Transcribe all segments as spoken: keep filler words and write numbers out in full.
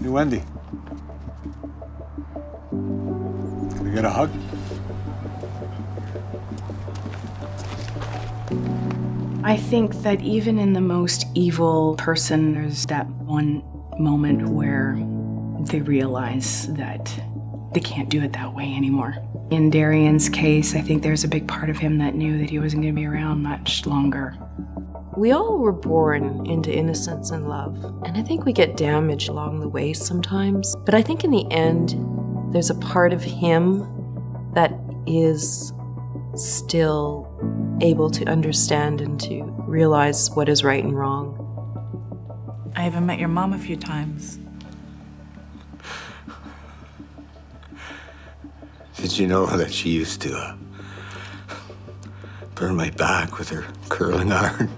Hey, Wendy. Can we get a hug? I think that even in the most evil person, there's that one moment where they realize that they can't do it that way anymore. In Darian's case, I think there's a big part of him that knew that he wasn't going to be around much longer. We all were born into innocence and love, and I think we get damaged along the way sometimes. But I think in the end, there's a part of him that is still able to understand and to realize what is right and wrong. I even met your mom a few times. Did you know that she used to uh, burn my back with her curling iron?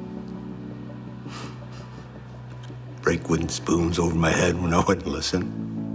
Break wooden spoons over my head when I wouldn't listen.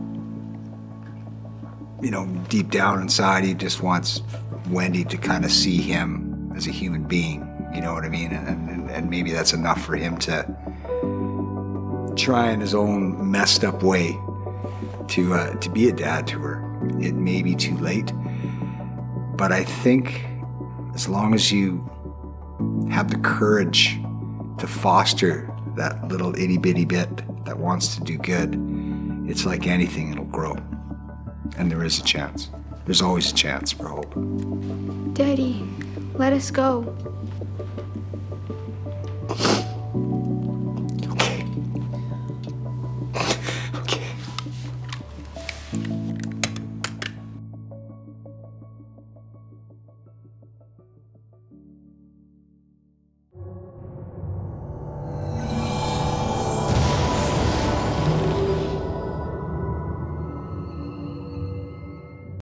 You know, deep down inside, he just wants Wendy to kind of see him as a human being, you know what I mean? And, and, and maybe that's enough for him to try in his own messed up way to, uh, to be a dad to her. It may be too late, but I think as long as you have the courage to foster that little itty bitty bit that wants to do good, it's like anything, it'll grow. And there is a chance. There's always a chance for hope. Daddy, let us go.